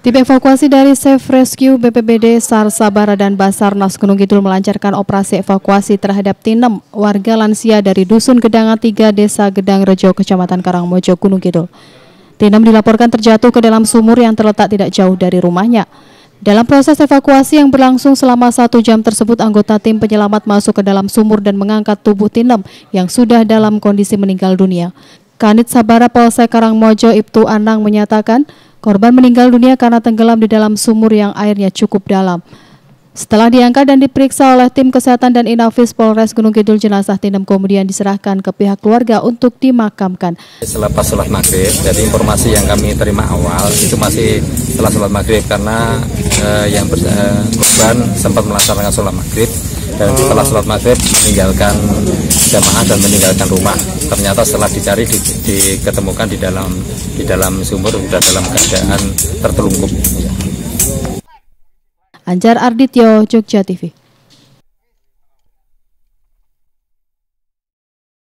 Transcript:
Tim evakuasi dari Safe Rescue BPBD, SAR Sabara dan Basarnas Gunung Kidul melancarkan operasi evakuasi terhadap Tinem, warga lansia dari Dusun Gedangan 3, Desa Gedang Rejo, Kecamatan Karangmojo, Gunung Kidul. Tinem dilaporkan terjatuh ke dalam sumur yang terletak tidak jauh dari rumahnya. Dalam proses evakuasi yang berlangsung selama 1 jam tersebut, anggota tim penyelamat masuk ke dalam sumur dan mengangkat tubuh Tinem yang sudah dalam kondisi meninggal dunia. Kanit Sabara Polsek Karangmojo Ibtu Anang menyatakan korban meninggal dunia karena tenggelam di dalam sumur yang airnya cukup dalam. Setelah diangkat dan diperiksa oleh tim kesehatan dan Inafis Polres Gunung Kidul, jenazah Tinem kemudian diserahkan ke pihak keluarga untuk dimakamkan. Selepas sholat maghrib, jadi informasi yang kami terima awal itu masih setelah sholat maghrib karena korban sempat melaksanakan sholat maghrib dan setelah sholat maghrib meninggalkan jamaah dan meninggalkan rumah. Ternyata setelah dicari diketemukan di dalam sumur sudah dalam keadaan tertelungkup. Anjar Ardityo, Jogja TV.